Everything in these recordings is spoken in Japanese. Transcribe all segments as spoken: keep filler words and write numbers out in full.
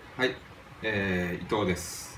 はい、えー、伊藤です。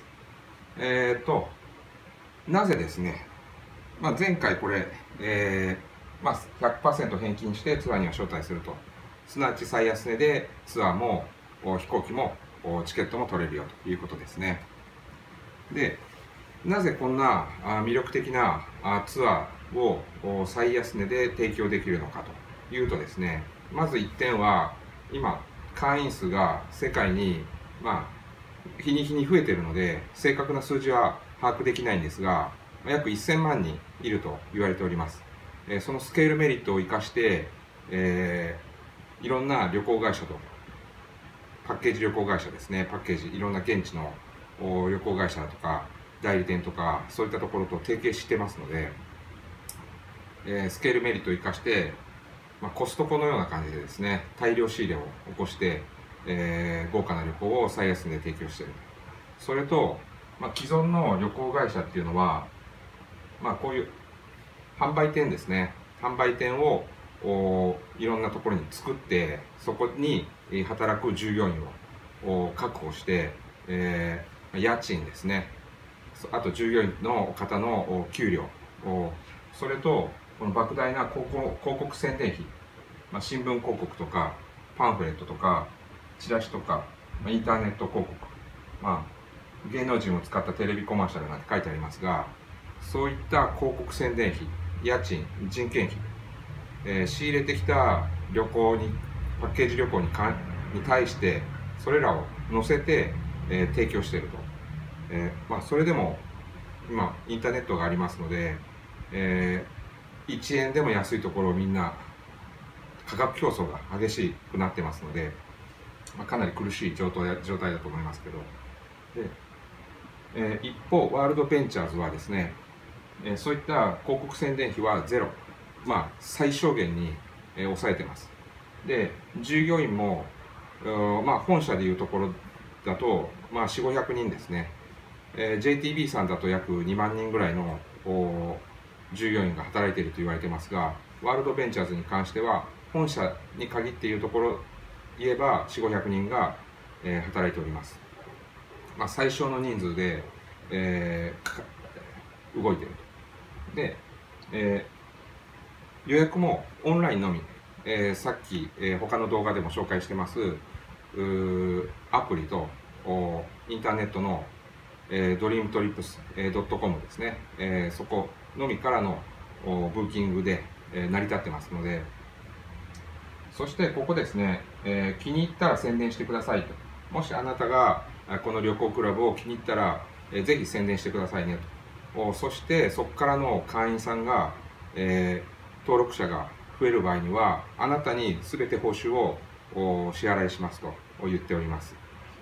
えーと、なぜですね、まあ、前回これ、えーまあ、ひゃくパーセント 返金してツアーには招待すると、すなわち最安値でツアーも飛行機もチケットも取れるよということですね。で、なぜこんな魅力的なツアーを最安値で提供できるのかというとですね、まずいってんは、今、会員数が世界に、まあ、日に日に増えているので、正確な数字は把握できないんですが、約せんまんにんいると言われております。そのスケールメリットを生かして、えー、いろんな旅行会社と、パッケージ旅行会社ですね、パッケージ、いろんな現地の旅行会社とか、代理店とか、そういったところと提携してますので、えー、スケールメリットを生かして、まあ、コストコのような感じでですね、大量仕入れを起こして、えー、豪華な旅行を最安値で提供している。それと、まあ、既存の旅行会社っていうのは、まあ、こういう販売店ですね、販売店をいろんなところに作って、そこに働く従業員を確保して、えー、家賃ですね、あと従業員の方の給料、それとこの莫大な広告、広告宣伝費、まあ、新聞広告とかパンフレットとかチラシとか、まあ、インターネット広告、まあ、芸能人を使ったテレビコマーシャルなんて書いてありますが、そういった広告宣伝費、家賃、人件費、えー、仕入れてきた旅行に、パッケージ旅行にかに対してそれらを載せて、えー、提供していると。えーまあ、それでも今インターネットがありますので、えー、いちえんでも安いところをみんな価格競争が激しくなってますので、まあ、かなり苦しい状態状態だと思いますけど、で、えー、一方ワールドベンチャーズはですね、えー、そういった広告宣伝費はゼロ、まあ、最小限に、えー、抑えてます。で、従業員も、まあ、本社でいうところだと、まあ、よん、ごひゃくにんですね。えー、ジェイティービー さんだと約にまんにんぐらいの従業員が働いていると言われていますが、ワールドベンチャーズに関しては、本社に限っていうところ言えばよん、ごひゃくにんが、えー、働いております。まあ、最小の人数で、えー、動いていると。で、えー、予約もオンラインのみ、えー、さっき、えー、他の動画でも紹介してますアプリとインターネットのえー、ドリームトリップスドットコム ですね、えー、そこのみからのブーキングで、えー、成り立ってますので、そしてここですね、えー、気に入ったら宣伝してくださいと。もしあなたがこの旅行クラブを気に入ったら、えー、ぜひ宣伝してくださいねと。そしてそこからの会員さんが、えー、登録者が増える場合には、あなたに全て報酬を支払いしますと言っております。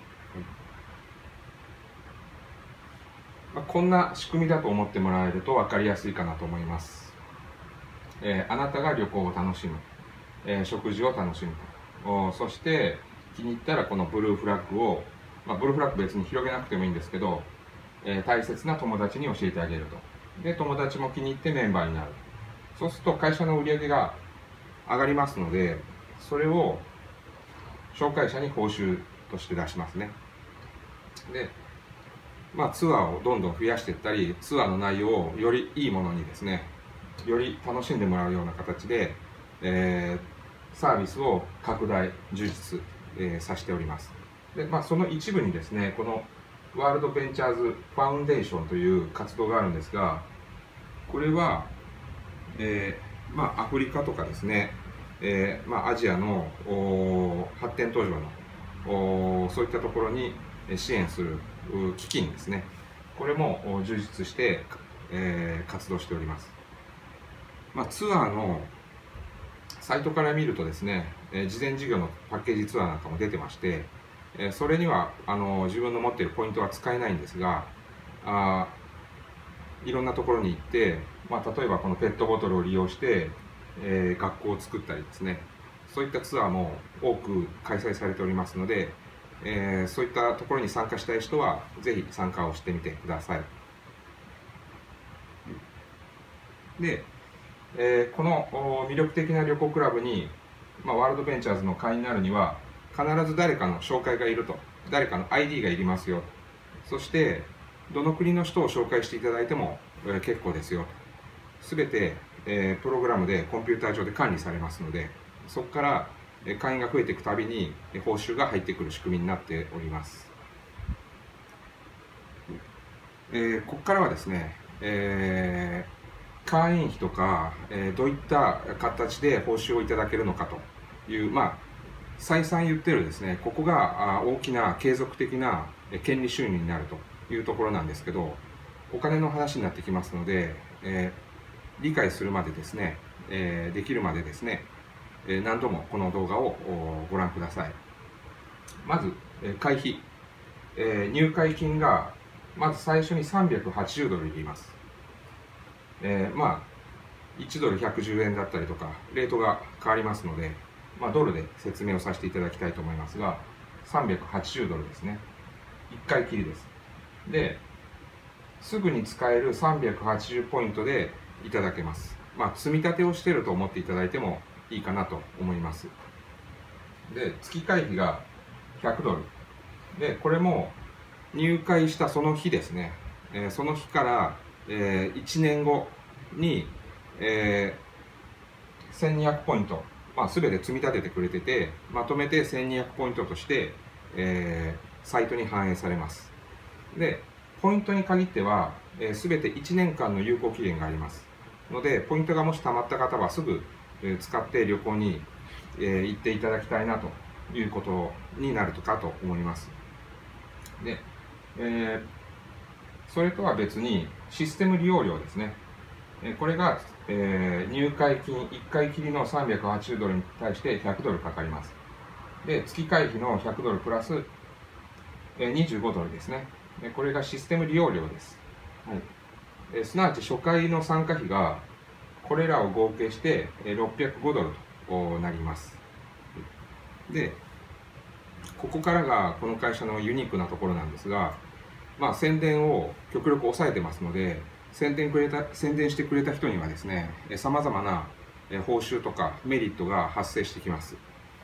まあ、こんな仕組みだと思ってもらえると分かりやすいかなと思います。えー、あなたが旅行を楽しむ、えー、食事を楽しむと、そして気に入ったらこのブルーフラッグを、まあ、ブルーフラッグ別に広げなくてもいいんですけど、えー、大切な友達に教えてあげると。で、友達も気に入ってメンバーになる。そうすると会社の売り上げが上がりますので、それを紹介者に報酬として出しますね。で、まあ、ツアーをどんどん増やしていったり、ツアーの内容をよりいいものにですね、より楽しんでもらうような形で、えー、サービスを拡大、充実、えー、させております。で、まあ、その一部にですね、このワールドベンチャーズファウンデーションという活動があるんですが、これは、えーまあ、アフリカとかですね、えーまあ、アジアの発展途上のそういったところに支援する基金ですね、これも充実して、えー、活動しております。まあ、ツアーのサイトから見るとですね、えー、事前事業のパッケージツアーなんかも出てまして、えー、それにはあの自分の持っているポイントは使えないんですが、あいろんなところに行って、まあ、例えばこのペットボトルを利用して、えー、学校を作ったりですね、そういったツアーも多く開催されておりますので、えー、そういったところに参加したい人はぜひ参加をしてみてください。で、えー、この魅力的な旅行クラブに、まあ、ワールドベンチャーズの会員になるには必ず誰かの紹介がいると誰かの アイディー がいりますよ。そして、どの国の人を紹介していただいても、えー、結構ですよ。すべて、えー、プログラムでコンピューター上で管理されますので、そこから、えー、会員が増えていくたびに、えー、報酬が入ってくる仕組みになっております。えー、ここからはですね、えー、会員費とか、えー、どういった形で報酬をいただけるのかという、まあ、再三言ってるですね、ここが大きな継続的な権利収入になるというところなんですけど、お金の話になってきますので、えー、理解するまでですね、えー、できるまでですね、えー、何度もこの動画をご覧ください。まず、えー、会費、えー、入会金がまず最初にさんびゃくはちじゅうドルいります。えー、まあいちドルひゃくじゅうえんだったりとかレートが変わりますので、まあ、ドルで説明をさせていただきたいと思いますが、さんびゃくはちじゅうドルですね。いっかいきりです。で、すぐに使えるさんびゃくはちじゅうポイントでいただけます。まあ、積み立てをしていると思っていただいてもいいかなと思います。で、月会費がひゃくドル。で、これも入会したその日ですね。えー、その日から、えー、いちねんごに、えー、せんにひゃくポイント、まあ、全て積み立ててくれてて、まとめてせんにひゃくポイントとして、えー、サイトに反映されます。で、ポイントに限っては、えー、全ていちねんかんの有効期限がありますので、ポイントがもし貯まった方はすぐ、えー、使って旅行に、えー、行っていただきたいなということになるかと思います。で、えー、それとは別にシステム利用料ですね。これが、えー、入会金いっかいきりのさんびゃくはちじゅうドルに対してひゃくドルかかります。で、月会費のひゃくドルプラス、えー、にじゅうごドルですね。これがシステム利用料です。はい、えー、すなわち初回の参加費がこれらを合計してろっぴゃくごドルとなります。で、ここからがこの会社のユニークなところなんですが、まあ、宣伝を極力抑えてますので、宣伝くれた宣伝してくれた人にはですね、さまざまな報酬とかメリットが発生してきます。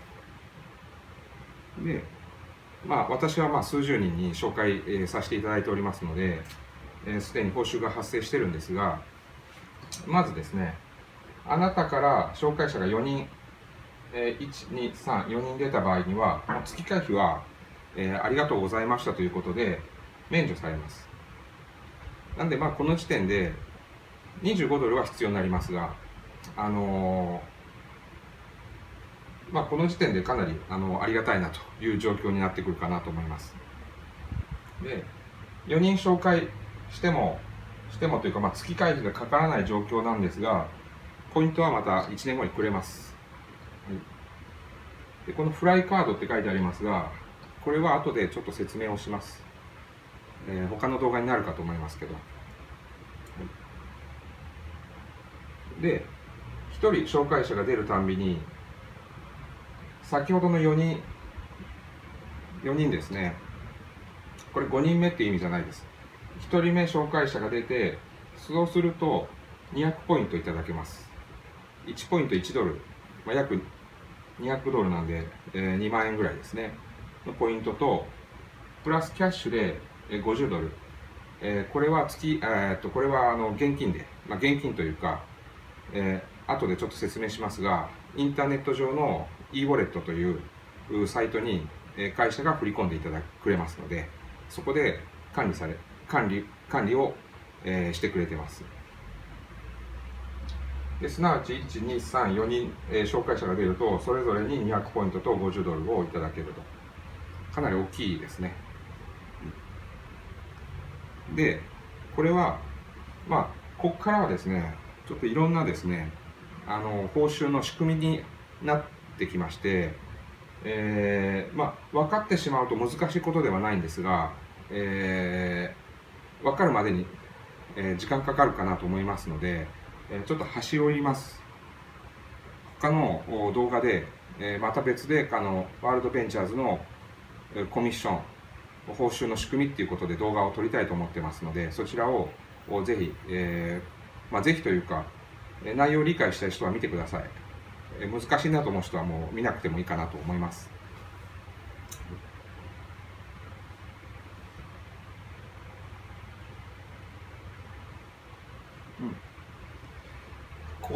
で、まあ、私はまあ数十人に紹介させていただいておりますので、すでに報酬が発生してるんですが、まずですね、あなたから紹介者がよにん、いち、に、さん、よにん出た場合には、月会費は、えー、ありがとうございましたということで免除されます。なんで、まあ、この時点でにじゅうごドルは必要になりますが、あのー、まあ、この時点でかなり、あのー、ありがたいなという状況になってくるかなと思います。で、よにん紹介しても、してもというか、まあ、月会費がかからない状況なんですが、ポイントはまたいちねんごにくれます。はい、でこのフライカードって書いてありますが、これは後でちょっと説明をします。えー、他の動画になるかと思いますけど。はい、で、ひとり紹介者が出るたんびに、先ほどのよにん、よにんですね。これごにんめって意味じゃないです。ひとりめ紹介者が出て、そうするとにひゃくポイントいただけます。いちポイントいちドル、まあ、約にひゃくドルなんで、えー、にまんえんぐらいですね。のポイントと、プラスキャッシュでごじゅうドル。えー、これは月、えー、っとこれはあの現金で、まあ、現金というか、えー、後でちょっと説明しますが、インターネット上の e ウォレットというサイトに会社が振り込んでいただくれますので、そこで管理され、管理、管理を、えー、してくれてます。ですなわちいち、に、さん、よにん、えー、紹介者が出ると、それぞれににひゃくポイントとごじゅうドルをいただけると。かなり大きいですね。で、これは、まあ、ここからはですね、ちょっといろんなですね、あの、報酬の仕組みになってきまして、えー、まあ、分かってしまうと難しいことではないんですが、えー、分かるまでに、えー、時間かかるかなと思いますので、ちょっと端折ります。他の動画で、また別であのワールドベンチャーズのコミッション、報酬の仕組みっていうことで動画を撮りたいと思ってますので、そちらをぜひ、えーまあ、ぜひというか、内容を理解したい人は見てください。難しいなと思う人はもう見なくてもいいかなと思います。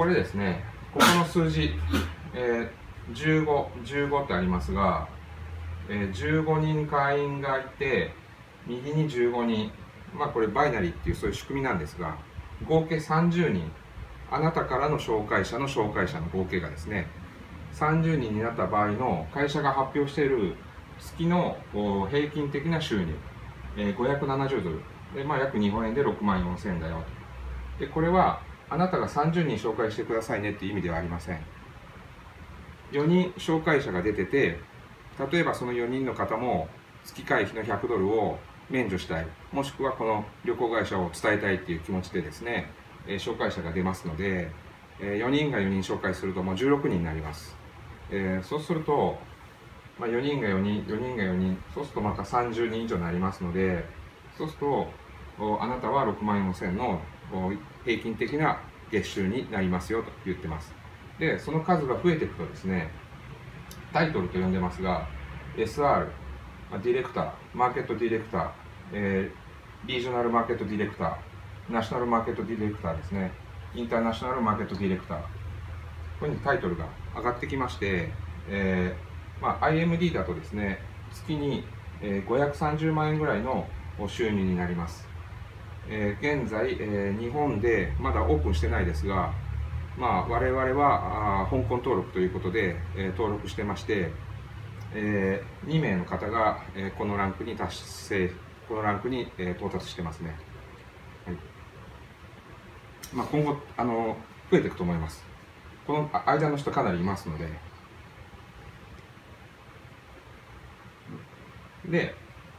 これですね、ここの数字、えー、じゅうご、じゅうごってありますが、えー、じゅうごにん会員がいて、右にじゅうごにん、まあこれバイナリーっていうそういう仕組みなんですが、合計さんじゅうにん、あなたからの紹介者の紹介者の合計がですね、さんじゅうにんになった場合の会社が発表している月の平均的な収入、えー、ごひゃくななじゅうドルで、まあ、約日本円でろくまんよんせんえんだよと。でこれはあなたがさんじゅうにん紹介してくださいねっていう意味ではありません。よにん紹介者が出てて、例えばそのよにんの方も月会費のひゃくドルを免除したい、もしくはこの旅行会社を伝えたいっていう気持ちでですね、えー、紹介者が出ますので、えー、よにんがよにん紹介するともうじゅうろくにんになります。えー、そうすると、まあ、よにんがよにん、よにんがよにん、そうするとまたさんじゅうにん以上になりますので、そうするとあなたはろくまんよんせんの平均的な月収になりますよと言ってます。で、その数が増えていくとですね、タイトルと呼んでますが、エスアール、ディレクター、マーケットディレクター、えー、リージョナルマーケットディレクター、ナショナルマーケットディレクターですね、インターナショナルマーケットディレクター、ここにタイトルが上がってきまして、えーまあ、アイエムディー だとですね、月にごひゃくさんじゅうまんえんぐらいの収入になります。えー、現在、えー、日本でまだオープンしてないですが、まあ、我々はあ香港登録ということで、えー、登録してまして、えー、にめいの方が、えー、このランクに達成、このランクに、えー、到達してますね。はい、まあ、今後あの増えていくと思います。この間の人かなりいますので。で、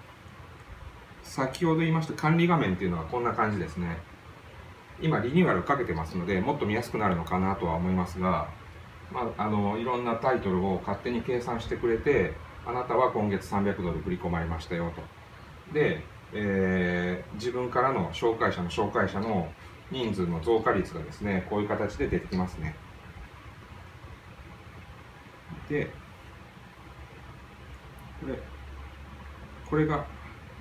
先ほど言いました管理画面っていうのはこんな感じですね。今リニューアルかけてますので、もっと見やすくなるのかなとは思いますが、まあ、あのいろんなタイトルを勝手に計算してくれて、あなたは今月さんびゃくドル振り込まれましたよと。で、えー、自分からの紹介者の紹介者の人数の増加率がですね、こういう形で出てきますね。で、これ、これが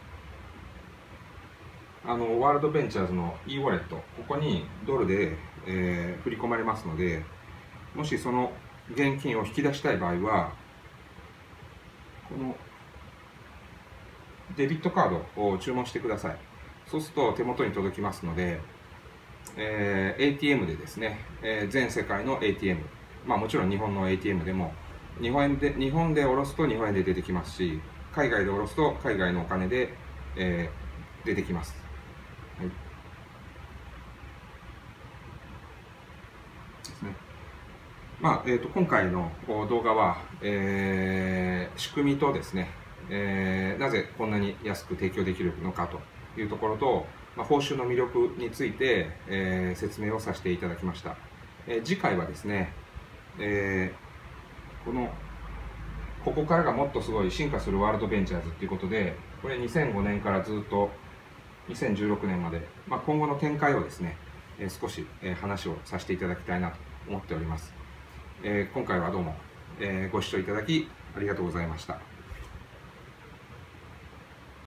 あのワールドベンチャーズの e ウォレット、ここにドルで、えー、振り込まれますので、もしその現金を引き出したい場合は、このデビットカードを注文してください。そうすると手元に届きますので、えー、エーティーエム でですね、えー、全世界の エーティーエム、まあもちろん日本の エーティーエム でも、日本円で、日本で下ろすと日本円で出てきますし、海外で下ろすと海外のお金で、えー、出てきます。はい、ですね。まあえー、と今回の動画は、えー、仕組みとですね、えー、なぜこんなに安く提供できるのかというところと、まあ、報酬の魅力について、えー、説明をさせていただきました。えー、次回はですね、えー、このここからがもっとすごい進化するワールドベンチャーズということで、これにせんごねんからずっとにせんじゅうろくねんまで、まあ、今後の展開をですね、えー、少し、えー、話をさせていただきたいなと思っております。えー、今回はどうも、えー、ご視聴いただきありがとうございました。